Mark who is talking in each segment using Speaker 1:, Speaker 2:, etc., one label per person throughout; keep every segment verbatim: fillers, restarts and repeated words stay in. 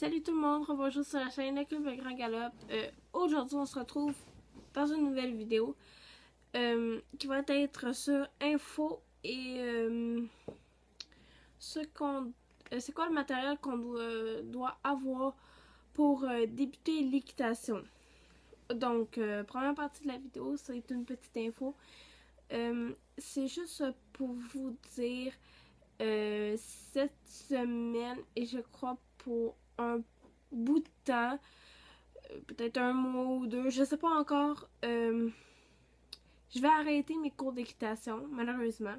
Speaker 1: Salut tout le monde, bonjour sur la chaîne de Club Le Grand Galop. Euh, Aujourd'hui, on se retrouve dans une nouvelle vidéo euh, qui va être sur info et euh, ce qu'on, euh, c'est quoi le matériel qu'on doit, doit avoir pour euh, débuter l'équitation. Donc, euh, première partie de la vidéo, c'est une petite info. Euh, c'est juste pour vous dire euh, cette semaine et je crois pour un bout de temps, euh, peut-être un mois ou deux, je sais pas encore, euh, je vais arrêter mes cours d'équitation, malheureusement.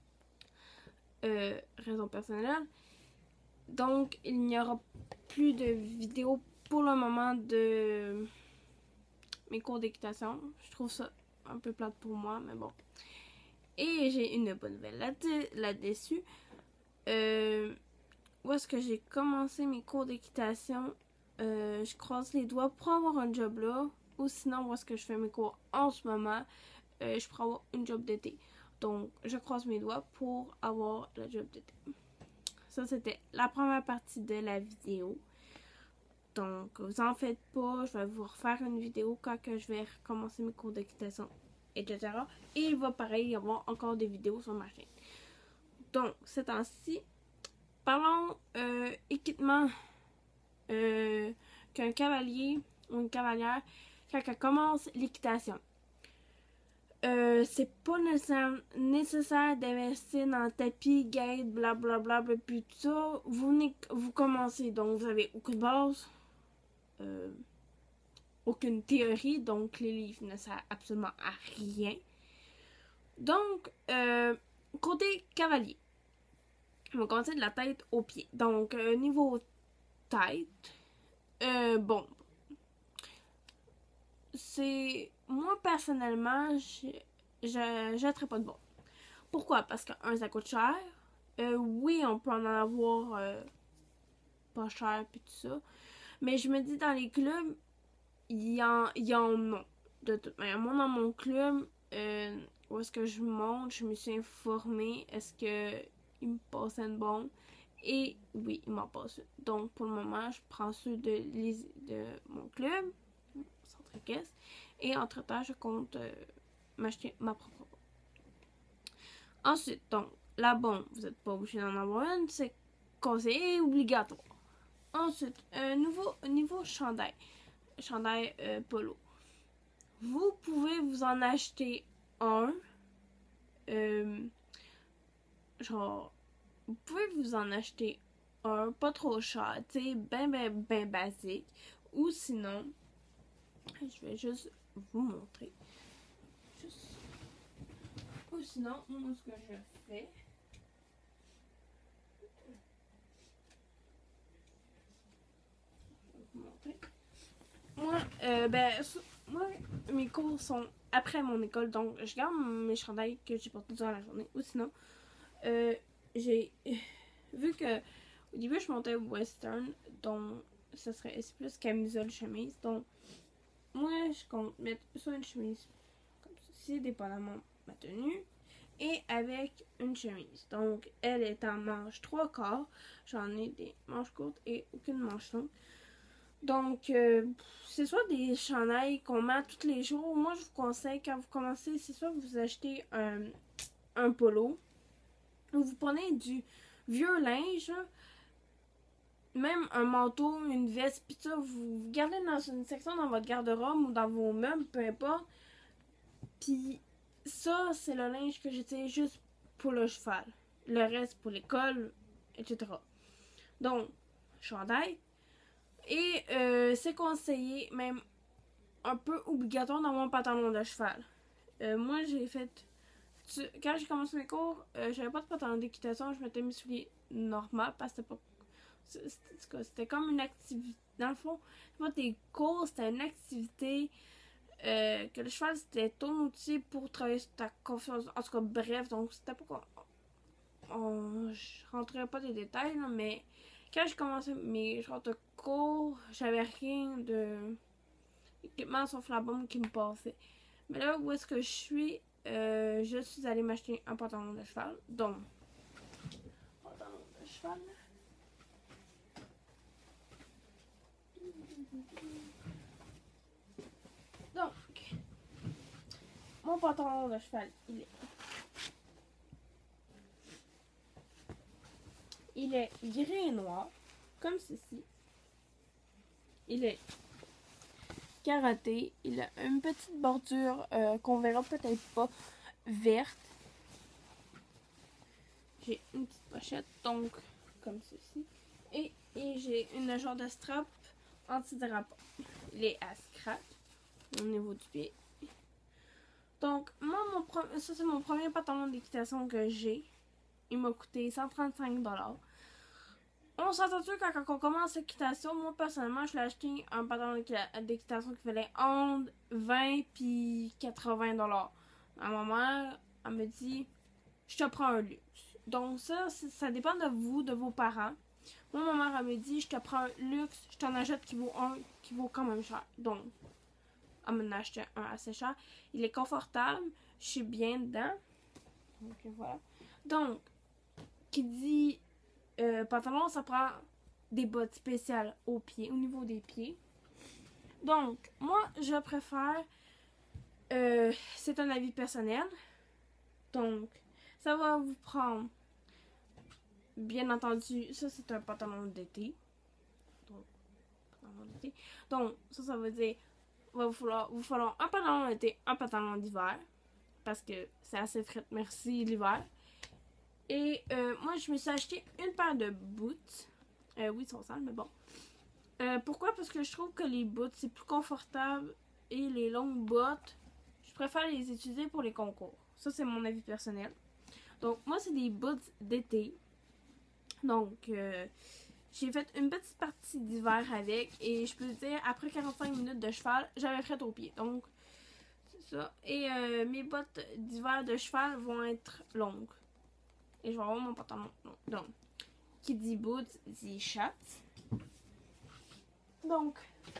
Speaker 1: Euh, raison personnelle. Donc, il n'y aura plus de vidéos pour le moment de mes cours d'équitation. Je trouve ça un peu plate pour moi, mais bon. Et j'ai une bonne nouvelle là-dessus. Euh, où est-ce que j'ai commencé mes cours d'équitation? Euh, je croise les doigts pour avoir un job là. Ou sinon, où est-ce que je fais mes cours en ce moment? Euh, je pourrais avoir une job d'été. Donc, je croise mes doigts pour avoir la job d'été. Ça, c'était la première partie de la vidéo. Donc, vous en faites pas. Je vais vous refaire une vidéo quand que je vais recommencer mes cours d'équitation, et cetera. Et il va pareil y avoir encore des vidéos sur ma chaîne. Donc, ces temps-ci, parlons euh, équipement euh, qu'un cavalier ou une cavalière quand elle commence l'équitation. Euh, c'est pas nécessaire, nécessaire d'investir dans le tapis, gate, blablabla, puis tout ça. Vous, vous commencez, donc vous avez aucune base, euh, aucune théorie, donc les livres ne servent absolument à rien. Donc, euh, côté cavalier, on va commencer de la tête aux pieds. Donc, euh, niveau tête, euh, bon, c'est moi personnellement, je jetterais pas de bon. Pourquoi? Parce que un, ça coûte cher. Euh, oui, on peut en avoir euh, pas cher puis tout ça. Mais je me dis dans les clubs, il y en, y en a. De toute manière, moi dans mon club, euh, où est-ce que je monte, je me suis informée. Est-ce que il me passe une bon? Et oui, il m'en passe. Donc pour le moment, je prends ceux de, de mon club, centre caisse. Et entre-temps, je compte euh, m'acheter ma propre bombe. Ensuite, donc, la bombe, vous n'êtes pas obligé d'en avoir une, c'est conseillé et obligatoire. Ensuite, un nouveau niveau chandail, chandail euh, polo. Vous pouvez vous en acheter un, euh, genre, vous pouvez vous en acheter un, pas trop cher, tu sais, ben, ben, ben basique. Ou sinon, je vais juste vous montrer. Juste. Ou sinon, moi, ce que je fais, Moi, euh, ben, moi, mes cours sont après mon école, donc je garde mes chandails que j'ai portés durant la journée. Ou sinon, euh, j'ai vu que au début je montais western, donc ça serait plus camisole chemise. Donc, moi, je compte mettre soit une chemise comme ceci, dépendamment de ma tenue, et avec une chemise. Donc, elle est en manche trois quarts. J'en ai des manches courtes et aucune manche longue. Donc, euh, c'est soit des chandails qu'on met tous les jours. Moi, je vous conseille, quand vous commencez, c'est soit vous achetez un, un polo, ou vous prenez du vieux linge, même un manteau, une veste, puis ça, vous, vous gardez dans une section dans votre garde-robe ou dans vos meubles, peu importe. Puis ça, c'est le linge que j'utilise juste pour le cheval. Le reste pour l'école, et cetera. Donc, chandail. Et euh, c'est conseillé, même un peu obligatoire, d'avoir un pantalon de cheval. Euh, moi, j'ai fait... Tu, quand j'ai commencé mes cours, euh, j'avais pas de pantalon d'équitation, je m'étais mis souliers normaux parce que c'était pas... C'était comme une activité... Dans le fond, c'est pas des cours, c'était une activité euh, que le cheval, c'était ton outil pour travailler sur ta confiance. En tout cas, bref, donc c'était pas... On, je rentrerai pas des détails, là, mais... Quand j'ai commencé mes genres de cours, j'avais rien de équipement sauf la bombe qui me passait. Mais là où est-ce que je suis, euh, je suis allée m'acheter un pantalon de cheval. Donc, pantalon de cheval. Donc, mon pantalon de cheval, il est... Il est gris et noir, comme ceci. Il est carotté. Il a une petite bordure euh, qu'on verra peut-être pas, verte. J'ai une petite pochette, donc comme ceci. Et, et j'ai une genre de strap anti-dérapant. Il est à scratch au niveau du pied. Donc, moi, mon pre- ça c'est mon premier pantalon d'équitation que j'ai. Il m'a coûté cent trente-cinq dollars. On s'entend-tu quand, quand on commence l'équitation, moi personnellement, je l'ai acheté un pantalon d'équitation qui valait entre vingt et quatre-vingts dollars. À ma mère, elle me dit, je te prends un luxe. Donc ça, ça dépend de vous, de vos parents. Moi, ma mère, elle me dit, je te prends un luxe, je t'en achète qui vaut un, qui vaut quand même cher. Donc, elle m'en a acheté un assez cher. Il est confortable, je suis bien dedans. Donc voilà. Donc, qui dit euh, pantalon, ça prend des bottes spéciales aux pieds, au niveau des pieds. Donc, moi, je préfère, euh, c'est un avis personnel. Donc, ça va vous prendre, bien entendu, ça c'est un pantalon d'été. Donc, pantalon d'été. Donc, ça, ça veut dire, il va vous falloir, vous falloir un pantalon d'été, un pantalon d'hiver. Parce que c'est assez frais, merci, l'hiver. Et euh, moi, je me suis acheté une paire de boots. Euh, oui, ils sont sales, mais bon. Euh, pourquoi? Parce que je trouve que les boots, c'est plus confortable. Et les longues bottes, je préfère les utiliser pour les concours. Ça, c'est mon avis personnel. Donc, moi, c'est des boots d'été. Donc, euh, j'ai fait une petite partie d'hiver avec. Et je peux dire, après quarante-cinq minutes de cheval, j'avais fret aux pieds. Donc, c'est ça. Et euh, mes bottes d'hiver de cheval vont être longues. Et je vais avoir mon pantalon long. Donc, qui dit boots, dit chatte. Donc,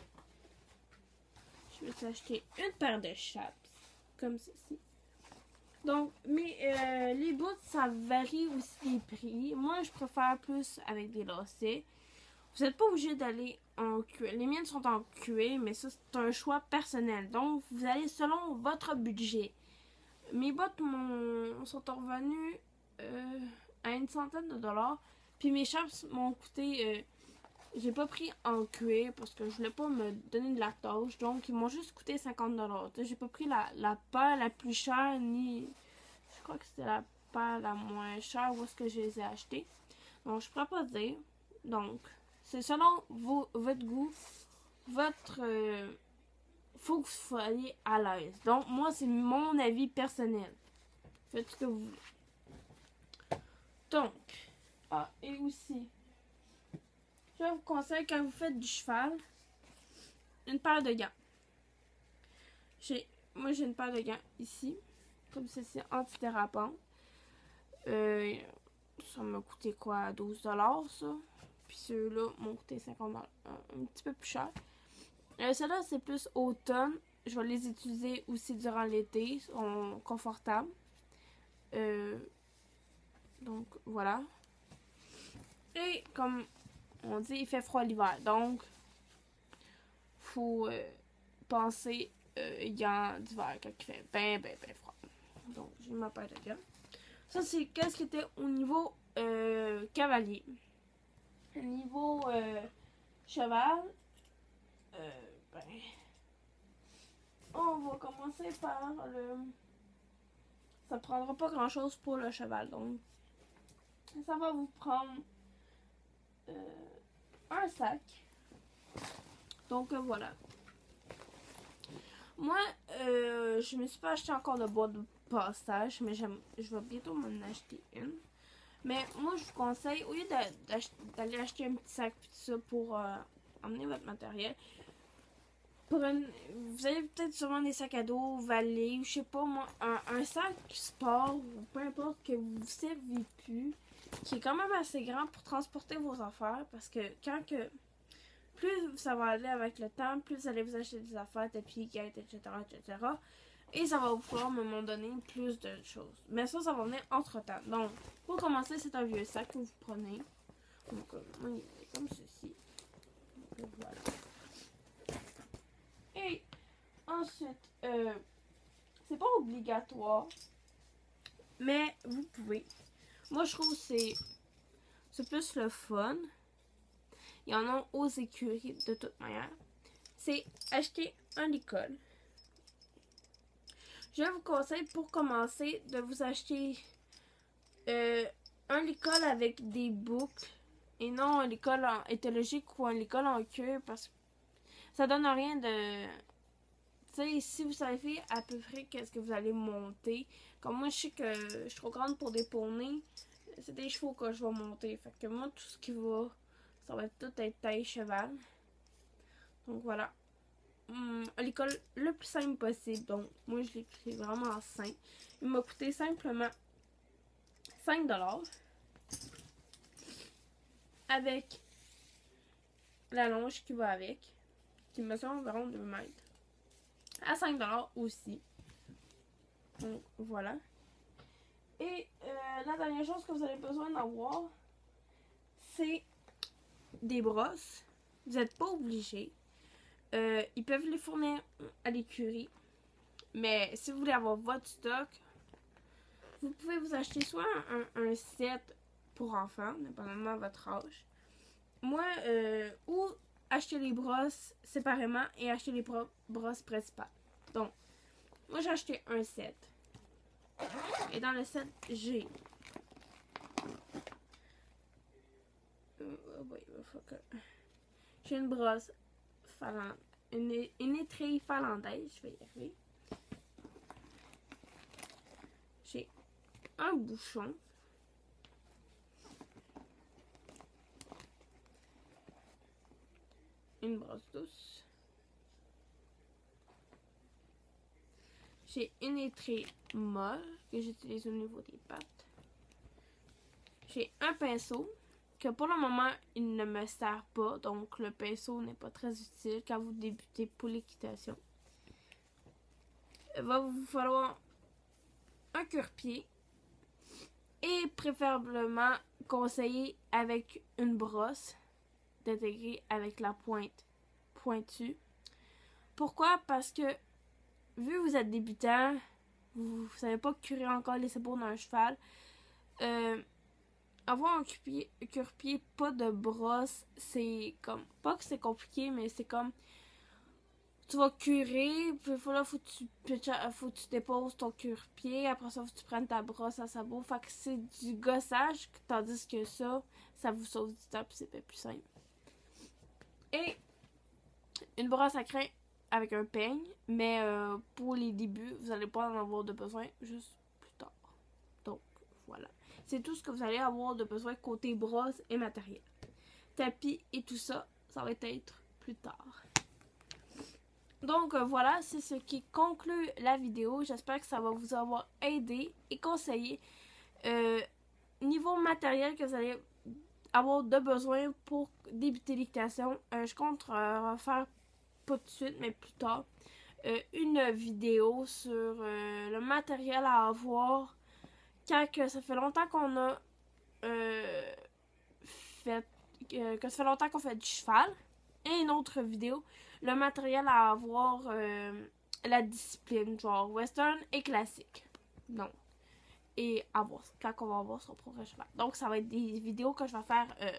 Speaker 1: je me suis acheté une paire de chaps, comme ceci. Donc, mais euh, les boots, ça varie aussi les prix. Moi, je préfère plus avec des lacets. Vous n'êtes pas obligé d'aller en cuir. Les miennes sont en cuir, mais ça, c'est un choix personnel. Donc, vous allez selon votre budget. Mes bottes m'ont, sont revenues euh, à une centaine de dollars. Puis mes chaps m'ont coûté... Euh, j'ai pas pris en cuir parce que je voulais pas me donner de la tâche. Donc, ils m'ont juste coûté cinquante dollars. J'ai pas pris la, la paire la plus chère, ni... Je crois que c'était la paire la moins chère où est-ce que je les ai achetées. Donc, je pourrais pas dire. Donc, c'est selon vos, votre goût, votre... Euh, faut que vous soyez à l'aise. Donc, moi, c'est mon avis personnel. Faites ce que vous voulez. Donc, ah, et aussi, je vous conseille quand vous faites du cheval, une paire de gants. J'ai, moi, j'ai une paire de gants ici, comme ceci, antidérapant. Euh, ça m'a coûté quoi, douze dollars ça. Puis ceux-là m'ont coûté cinquante dollars, un, un petit peu plus cher. Euh, ceux-là, c'est plus automne. Je vais les utiliser aussi durant l'été. Ils sont confortables. Euh, donc, voilà. Et comme on dit, il fait froid l'hiver. Donc, faut euh, penser euh, gants d'hiver quand il fait bien, bien, bien froid. Donc, j'ai ma paire de gants. Ça, c'est qu'est-ce qui était au niveau euh, cavalier. Au niveau euh, cheval, euh, ben, on va commencer par le... Ça prendra pas grand-chose pour le cheval, donc ça va vous prendre euh, un sac. Donc euh, voilà. Moi, euh, je me suis pas acheté encore de boîte de passage, mais je vais bientôt m'en acheter une. Mais moi, je vous conseille, au lieu d'aller acheter un petit sac tout ça pour euh, emmener votre matériel, prenez, vous avez peut-être sûrement des sacs à dos, valets, ou je sais pas moi, un, un sac sport, ou peu importe que vous ne servez plus, qui est quand même assez grand pour transporter vos affaires, parce que quand que, plus ça va aller avec le temps, plus vous allez vous acheter des affaires, tapis, guettes, et cetera, et cetera. Et ça va vous falloir, à un moment donné, plus de choses. Mais ça, ça va venir entre-temps. Donc, pour commencer, c'est un vieux sac que vous prenez. Donc, euh, il est comme ceci. Donc, voilà. Ensuite, euh, c'est pas obligatoire, mais vous pouvez. Moi, je trouve que c'est c'est plus le fun. Il y en a aux écuries de toute manière. C'est acheter un licol. Je vous conseille pour commencer de vous acheter euh, un licol avec des boucles et non un licol en éthologique ou un licol en queue parce que ça donne rien de... Tu sais, si vous savez à peu près qu'est-ce que vous allez monter, comme moi je sais que je suis trop grande pour des poneys, c'est des chevaux que je vais monter. Fait que moi tout ce qui va, ça va tout être taille cheval. Donc voilà. Hum, l'école le plus simple possible. Donc moi je l'ai pris vraiment simple. Il m'a coûté simplement cinq dollars. Avec la longe qui va avec. Qui me semble environ deux mètres. À cinq dollars aussi. Donc voilà. Et euh, la dernière chose que vous avez besoin d'avoir, c'est des brosses. Vous n'êtes pas obligé. Euh, ils peuvent les fournir à l'écurie. Mais si vous voulez avoir votre stock, vous pouvez vous acheter soit un, un set pour enfants, dépendamment de votre âge. Moi, euh, ou acheter les brosses séparément et acheter les brosses principales. Donc, moi j'ai acheté un set. Et dans le set, j'ai... Euh, oui, faut que... J'ai une brosse finlandaise. Une, une étrille finlandaise, je vais y arriver. J'ai un bouchon. Une brosse douce. J'ai une étrille molle que j'utilise au niveau des pattes. J'ai un pinceau que pour le moment il ne me sert pas, donc le pinceau n'est pas très utile quand vous débutez pour l'équitation. Il va vous falloir un cure-pied et préférablement conseiller avec une brosse d'intégrer avec la pointe pointue. Pourquoi? Parce que vu que vous êtes débutant, vous ne savez pas curer encore les sabots d'un cheval, euh, avoir un cure-pied, cure-pied pas de brosse, c'est comme, pas que c'est compliqué, mais c'est comme, tu vas curer, puis là, faut que tu, faut que tu déposes ton cure-pied, après ça, faut que tu prennes ta brosse à sabot, fait que c'est du gossage, tandis que ça, ça vous sauve du temps, puis c'est plus simple. Et une brosse à crin avec un peigne, mais euh, pour les débuts, vous n'allez pas en avoir de besoin juste plus tard. Donc, voilà. C'est tout ce que vous allez avoir de besoin côté brosse et matériel. Tapis et tout ça, ça va être plus tard. Donc, euh, voilà, c'est ce qui conclut la vidéo. J'espère que ça va vous avoir aidé et conseillé. Euh, niveau matériel que vous allez avoir de besoin pour débuter l'équitation, euh, je compte euh, refaire pas tout de suite, mais plus tard, euh, une vidéo sur euh, le matériel à avoir quand que ça fait longtemps qu'on a euh, fait euh, que ça fait longtemps qu'on fait du cheval, et une autre vidéo, le matériel à avoir, euh, la discipline, genre western et classique. Donc, et avoir, quand on va avoir son propre cheval. Donc, ça va être des vidéos que je vais faire euh,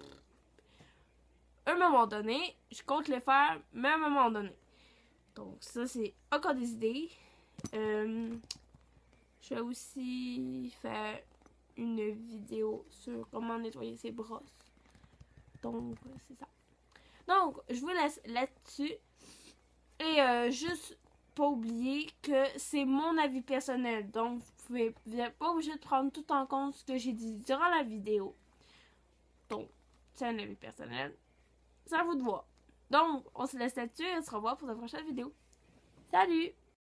Speaker 1: à un moment donné. Je compte les faire, mais à un moment donné. Donc, ça, c'est encore des idées. Euh, je vais aussi faire une vidéo sur comment nettoyer ses brosses. Donc, c'est ça. Donc, je vous laisse là-dessus. Et euh, juste pas oublier que c'est mon avis personnel. Donc, vous pouvez, vous n'êtes pas obligé de prendre tout en compte ce que j'ai dit durant la vidéo. Donc, c'est un avis personnel. C'est à vous de voir. Donc, on se laisse là-dessus et on se revoit pour la prochaine vidéo. Salut!